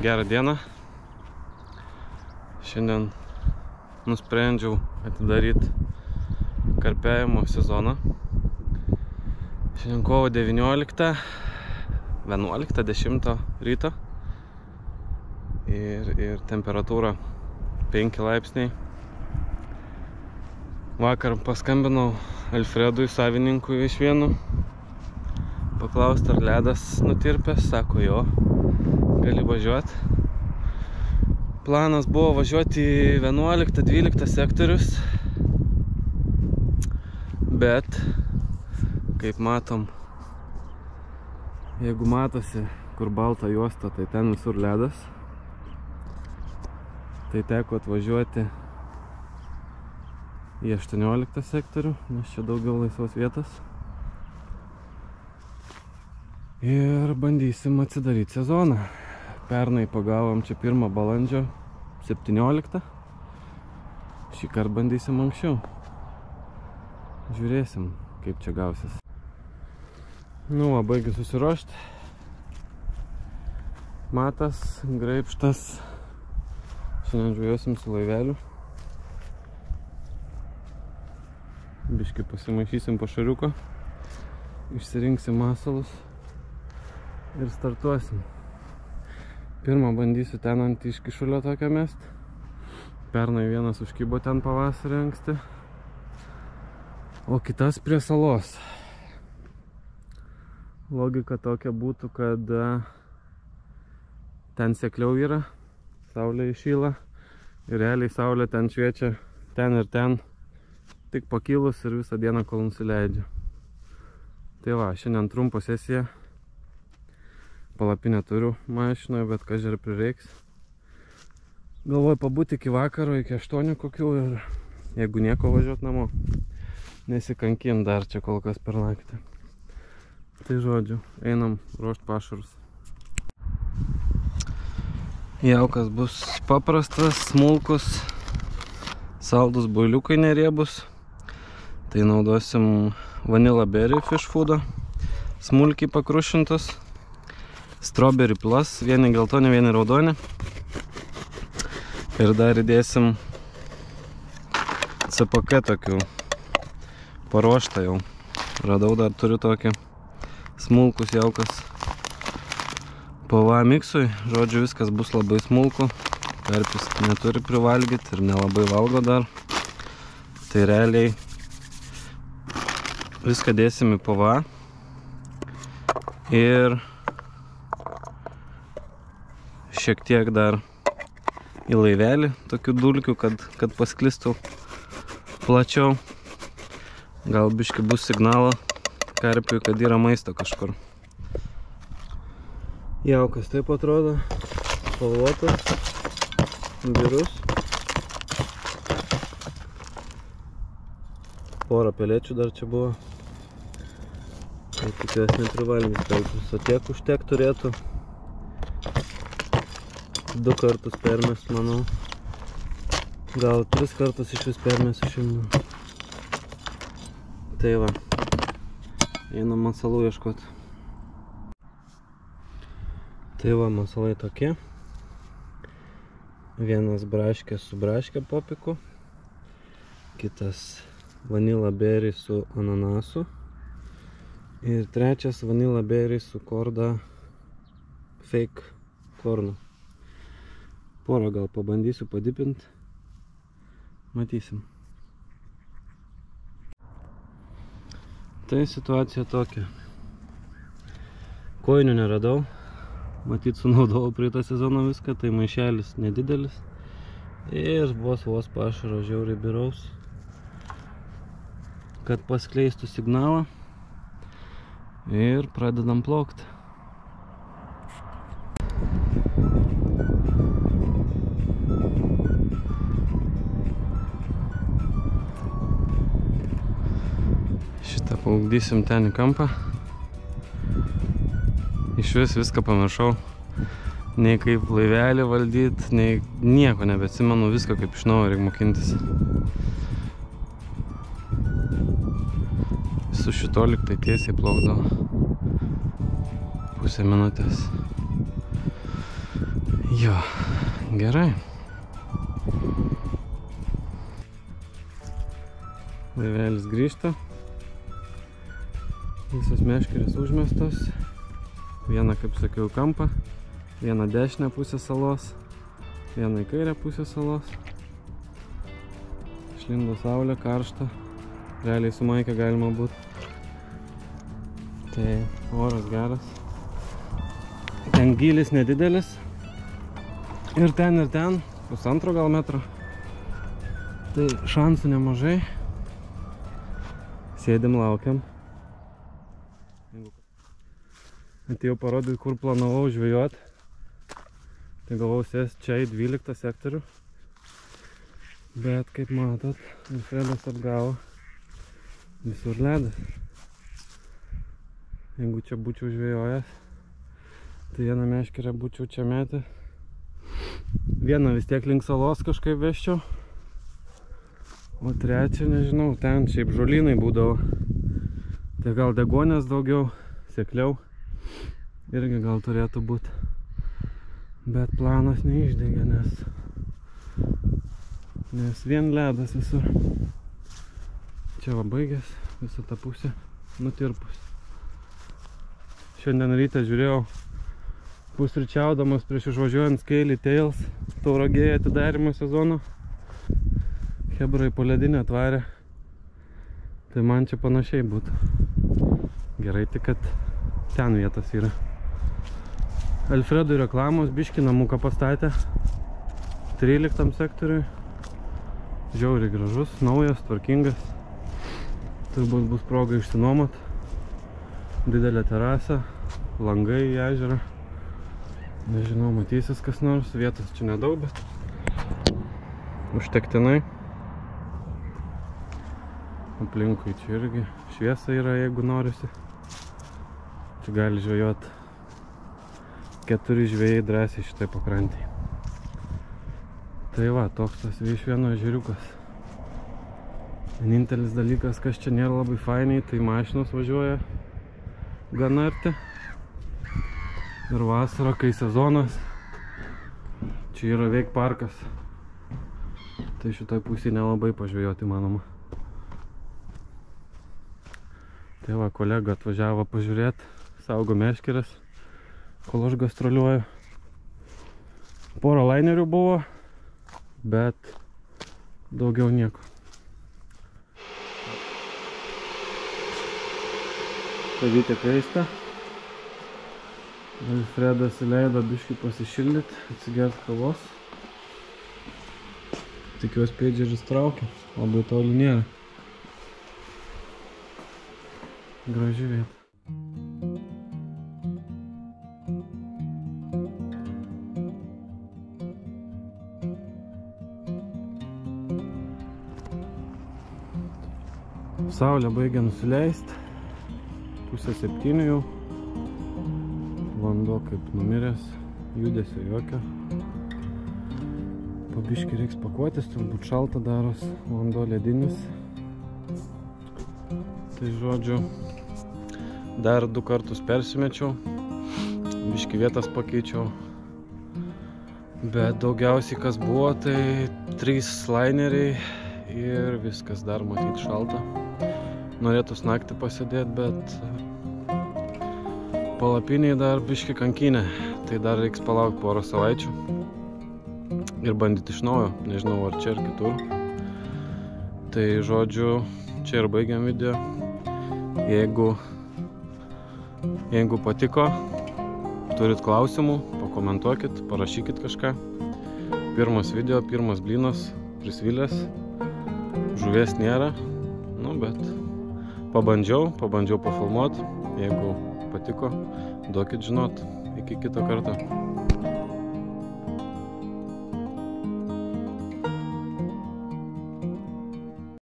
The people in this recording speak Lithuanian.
gerą dieną. Šiandien nusprendžiau atidaryti karpiavimo sezoną. Šiandien kovo 19, 11:10 ryto ir temperatūra 5 laipsniai. Vakar paskambinau Alfredui, savininkui iš Vienų, paklausti, ar ledas nutirpęs. Sako, jo, gali važiuoti. Planas buvo važiuoti į 11-12 sektorius, bet kaip matom, jeigu matosi, kur balta juosta, tai ten visur ledas. Tai teko atvažiuoti į 18 sektorių, nes čia daugiau laisvos vietos. Ir bandysim atsidaryti sezoną. Pernai pagavom čia 1 balandžio 17. Šį kartą bandysim anksčiau. Žiūrėsim, kaip čia gausis. Nu, baigiu susiruošti. Matas, graibštas. Šiandien žujosim su laiveliu. Biškį pasimaišysim po šariuko. Išsirinksim masalus ir startuosim. Pirmą bandysiu ten ant iškišulio tokią mest. Pernai vienas užkibo ten pavasarį anksti, o kitas prie salos. Logika tokia būtų, kad ten sekliau yra, saulė iššyla ir realiai saulė ten šviečia ten ir ten, tik pakilus ir visą dieną, kol nusileidžia. Tai va, šiandien trumpo sesija. Palapinę turiu mašinoje, bet kažkai prireiks. Galvoju pabūti iki vakaro, iki 8 kokių, ir jeigu nieko važiuot namo. Nesikankim dar čia kol kas per naktį. Tai žodžiu, einam ruošt pašarus. Jaukas bus paprastas, smulkus, saldus builiukai neriebus. Tai naudosim Vanilla Berry Fish Foodo, smulkiai pakrušintus. Strawberry Plus, vieni geltoni, vieni raudoni. Ir dar įdėsim CPK tokių paruoštą jau. Radau, dar turiu tokį smulkus jaukas PVA miksui. Žodžiu, viskas bus labai smulku. Karpis neturi privalgyti ir nelabai valgo dar. Tai realiai viską dėsim į PVA ir šiek tiek dar į laivelį tokių dulkių, kad pasklistų plačiau. Gal biški bus signalo karpiui, kad yra maisto kažkur. Jaukas taip atrodo, spalvotas, birus. Porą pelečių dar čia buvo. Tai tikiuosi neprivalgys karpius, o tiek užtek turėtų. 2 kartus permest, manau. Gal 3 kartus iš vis permest šiandien. Tai va, einam masalų ieškoti. Tai va, masalai tokie. Vienas braškė su braškė popiku. Kitas Vanilla Berry su ananasu. Ir trečias Vanilla Berry su korda fake kornu. Porą gal pabandysiu padipinti. Matysim. Tai situacija tokia. Kojinių neradau. Matyt, sunaudojau praeitą sezoną viską. Tai maišelis nedidelis. Ir vos pašaro žiauriai biraus. Kad paskleistų signalą. Ir pradedam plaukti. Šitą paugdysim ten į kampą. Iš vis viską pamiršau. Nei kaip laivelį valdyti, nei nieko nebeatsimenu, viską kaip iš naujo reikia mokintis. Su šito liktai tiesiai plaukdavo. Pusę minutės. Jo, gerai. Laivelis grįžta. Visos meškerės užmestos. Vieną, kaip sakiau, kampą. Vieną dešinę pusę salos. Vieną į kairę pusę salos. Išlindo saulė, karšta. Realiai su maike galima būti. Tai oras geras. Ten gylis nedidelis. Ir ten, 1,5 gal metro. Tai šansų nemažai. Sėdim, laukiam. Atėjau parodyti, kur planavau žvejot. Tai galvau sėst čia į 12 sektorių. Bet kaip matot, Alfredas apgavo. Visur ledas. Jeigu čia būčiau žvejojęs, tai vieną meškerę būčiau čia metę. Vieną vis tiek link salos kažkaip veščiau. O trečią, nežinau, ten šiaip žolynai būdavo. Tai gal degonės daugiau, sekliau. Irgi gal turėtų būti. Bet planas neišdegė, nes vien ledas visur. Čia va baigęs, visą tą pusę nutirpus. Šiandien rytą žiūrėjau, pusryčiaudamas prieš išvažiuojant Scaly Tails Tauragėje atidarymo sezono. Hebrai po ledinę atvarė. Tai man čia panašiai būtų. Gerai tik, kad ten vietas yra. Alfredui reklamos, biškį namuką pastatė 13 sektoriui. Žiauriai gražus, naujas, tvarkingas. Turbūt bus proga išsinuomot. Didelė terasa, langai į ežerą. Nežinau, matysis kas nors, vietos čia nedaug, bet užtektinai. Aplinkui čia irgi šviesa yra, jeigu norisi. Čia gali žvejot 4 žvejai drąsiai šitai pakrantėj. Tai va, toks tas iš vieno ežeriukas. Vienintelis dalykas, kas čia nėra labai fainiai, tai mašinos važiuoja gana arti. Ir vasarą, kai sezonas, čia yra veik parkas. Tai šitoj pusėje nelabai pažvejoti įmanoma. Tai va, kolega atvažiavo pažiūrėti, saugo meškeres, kol aš gastroliuoju. Porą lainerių buvo, bet daugiau nieko. Kavytė kaista. Alfredas įleido biškį pasišildyti, atsigert kavos. Tikiuosi peidžeris traukia, labai toli nėra. Graži vieta. Saulė baigia nusileist. 6:30 jau. Vanduo kaip numiręs, judesio jokio. Po biškį reiks pakuotis, turbūt šalta daros, vanduo ledinis. Tai žodžiu, dar 2 kartus persimečiau, biškį vietas pakeičiau. Bet daugiausiai kas buvo, tai 3 laineriai ir viskas, dar matyti šalta. Norėtus naktį pasėdėti, bet palapiniai dar biškį kankinė, tai dar reiks palaukti porą savaičių ir bandyti iš naujo, nežinau ar čia ir kitur. Tai žodžiu, čia ir baigiam video. Jeigu patiko, turit klausimų, pakomentuokit, parašykit kažką. Pirmas video, pirmas blynas, prisvilęs, žuvies nėra, nu bet pabandžiau pafilmuot. Jeigu patiko, duokit žinot. Iki kito karto.